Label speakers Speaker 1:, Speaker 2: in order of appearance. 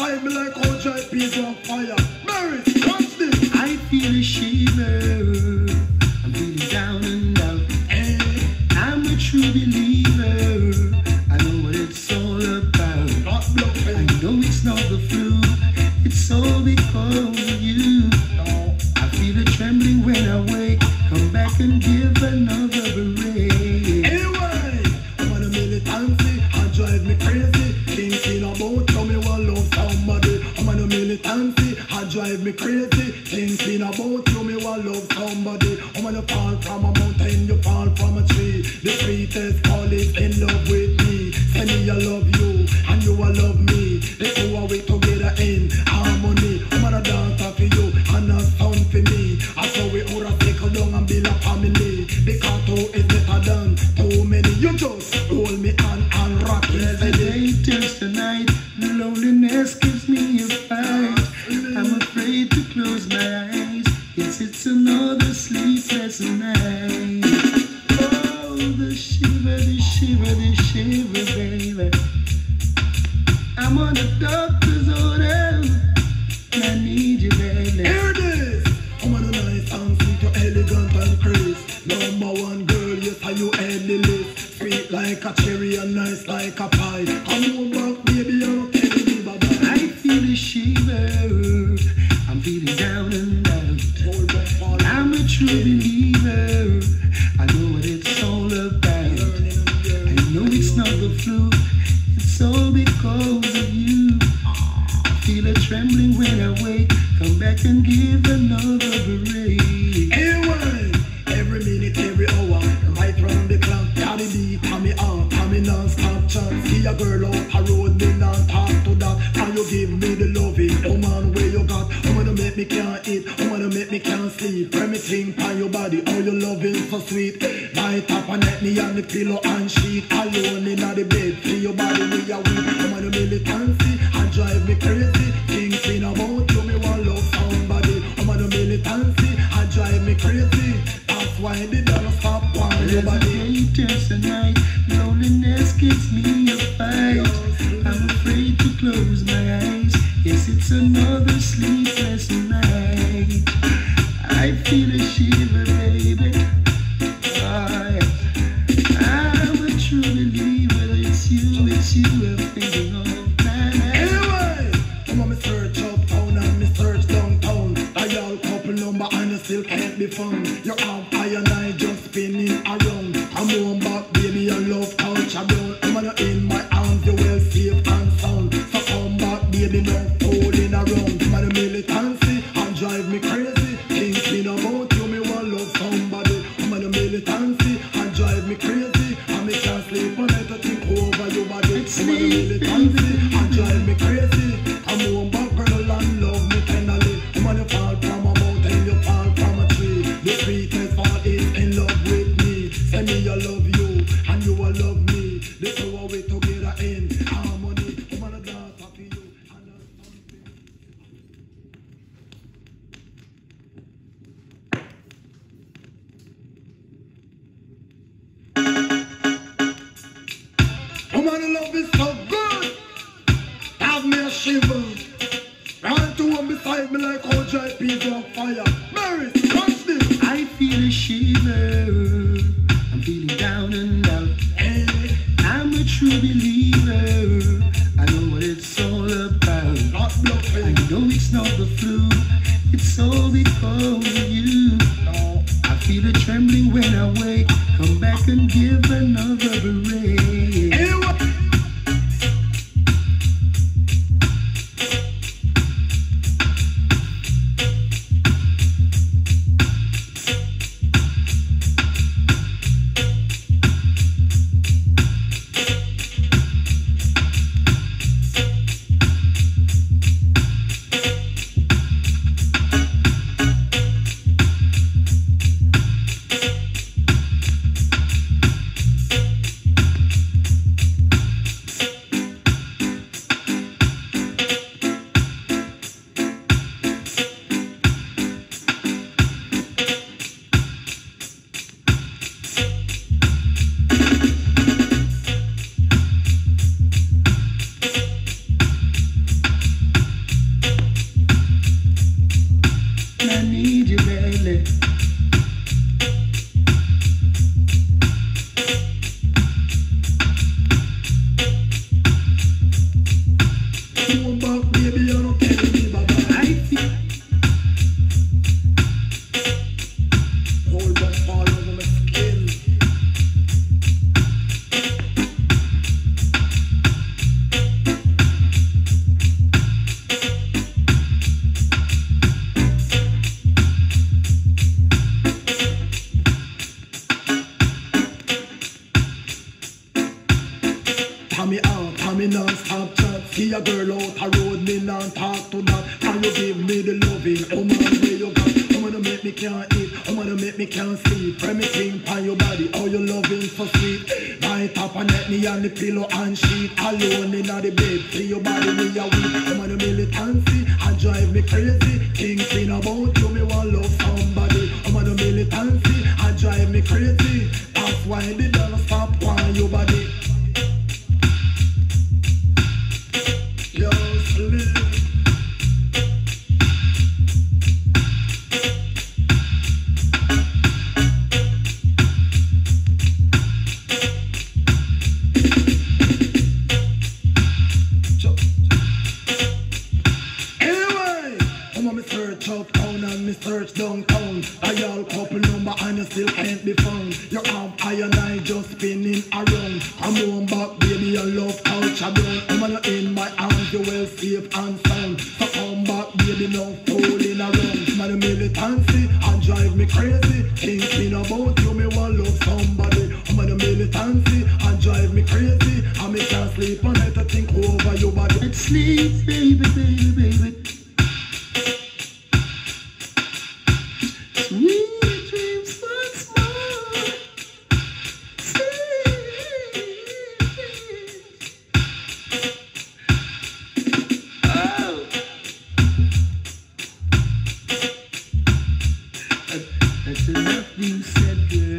Speaker 1: beside me like how dry peas on fire. Mary, watch this.
Speaker 2: I feel a shiver. I'm feeling down and out. I'm a true believer. I know what it's all about.
Speaker 1: Not bluffing.
Speaker 2: I know it's not the flu. It's all because of you. I feel a trembling when I wake. Come back and give another break.
Speaker 1: Anyway, I'm on a militancy. I drive me crazy. Thinking about how me want love somebody. I'm on a militancy. I drive me crazy. Thinking about how me want love somebody. I'm on a fall from a mountain, you fall from a tree. The sweetest call is in love with me. Say me I love you, and you I love me. The two are we together in harmony. I'm on a dancer for you, and a son for me. I saw we all a take down and build a family. Because two is better than too many. You just hold me and rock me.
Speaker 2: As the day turns to night, the loneliness gives me a fight. I'm afraid to close my eyes. Yes, it's another sleepless night. Oh, the shiver, the shiver, the shiver, baby. I'm on a doctor's order. I need you, baby.
Speaker 1: Here it is. I'm on a nice and sweet, you're elegant and crisp. Number one girl, yes, are you the list. Sweet like a cherry and nice like a pie. I'm back, baby, I'm not telling you bye-bye.
Speaker 2: I feel a shiver. I'm feeling down and out. I'm a true believer. I know what it's all about. I know it's not the flu. It's all because of you. I feel a trembling when I wake. Come back and give another break.
Speaker 1: Anyway, every minute, every hour, right round the clock, daddy beat, Tommy on, Tommy non-stop chance. See a girl out a road, me not talk to that. Can you give me the loving, oh man, where you got? I'm gonna make me can't eat, I'm gonna make me can't sleep. Everything on your body, all your loving so sweet. Night up and let me on the pillow and sheet. Alone in the bed, feel your body with your weak. I'm on a militancy, and drive me crazy. Thinking about you, me want love somebody. I'm on a militancy, and drive me crazy. That's why the dollar stop on your body.
Speaker 2: Turns the night, loneliness gives me a fight. I'm afraid to close my eyes. Yes, it's another sleepless night. I feel a shiver, baby. I'm a true believer. It's you I'm thinking of.
Speaker 1: Anyway, I'm on me search uptown and me search downtown. Dial couple number and I still can't be found. You're out high and I just spinning around. I'm on back, baby, I love culture down. I'm on in my arms, you well safe and sound. So come back, baby, no fooling around. I'm on a militancy and drive me crazy. Thinking about you, me want love somebody. I'm on a militancy and drive me crazy. And me can't sleep on it to think over your body. I'm on a militancy and drive me crazy. I'm on back, girl, and love me tenderly. I'm on a fall from a mountain, you fall from a tree. The sweetest part is in love with me. Say me I love you, and you will love me. This is how we together in harmony. I'm on a dance for you. Woman, love is so good. Have me a shiver. Right to one beside me like how dry peas on fire. Mary, watch this.
Speaker 2: I feel a shiver. I'm feeling down and out. I'm a true believer. I know what it's all about.
Speaker 1: Not bluffing.
Speaker 2: I know it's not the flu. It's all because of you. I feel a trembling when I wake. Come back and give another break.
Speaker 1: Anyway.
Speaker 2: your belly.
Speaker 1: Come back, baby, you're not telling me bye-bye.
Speaker 2: I feel
Speaker 1: Hold back all over my skin. Tommy non-stop chat. See a girl out a road, me non-talk to that. Can you give me the loving? Oh man, where you got? I'm gonna make me can't eat. I'm gonna make me can't sleep. Everything on your body, oh you loving so sweet. Night up and let me on the pillow and sheet. Alone in the bed, see your body me a weak. I'm on the militancy, and drive me crazy. Thinking about you, me want love somebody. I'm on the militancy, and drive me crazy. That's why they don't stop on your body. Uptown and me search downtown. I all couple number and you still can't be found. You have I and I just spinning around. I'm on back, baby, I love culture down. I'm gonna in my arms, you well safe and sound. So come back, baby, no fooling around. Man, the militancy and drive me crazy. Thinking about you, me want love somebody. I'm on the militancy and drive me crazy. And me can't sleep and let to think over your body.
Speaker 2: let's sleep, baby, baby, baby. Sweet dreams once more. Oh. That's enough you said, girl.